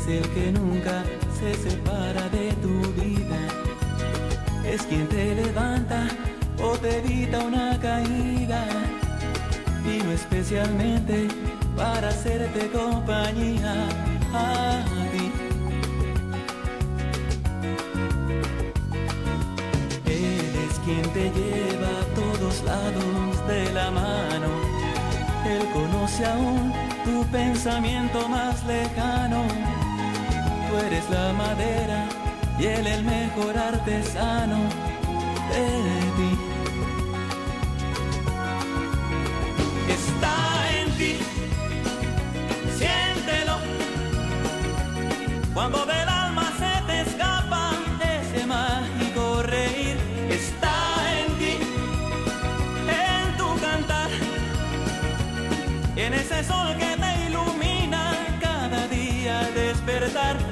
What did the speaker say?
Es el que nunca se separa de tu vida. Es quien te levanta o te evita una caída. Vino especialmente para hacerte compañía a ti. Él es quien te lleva a todos lados de la mano. Él conoce aún tu pensamiento más lejano. Tú eres la madera y él el mejor artesano de ti. Está en ti, siéntelo. Cuando del alma se te escapa ese mágico reír, está en ti, en tu cantar, en ese sol que te ilumina cada día al despertar.